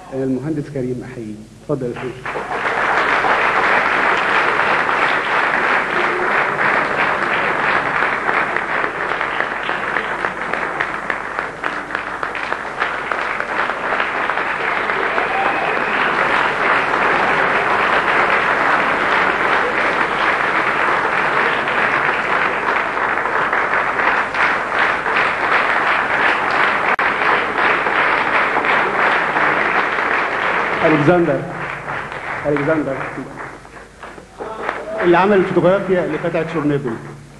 المهندس كريم احييه. اتفضل يا فندم. الكسندر اللي عمل الفوتوغرافيا لقطعة شورنوبل.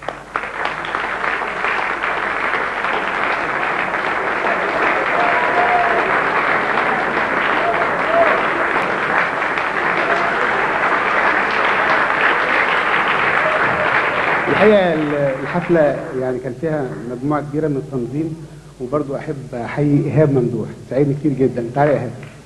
الحقيقة الحفلة يعني كان فيها مجموعة كبيرة من التنظيم، وبرضو أحب أحيي إيهاب ممدوح، ساعدني كتير جدا. تعالى يا إيهاب.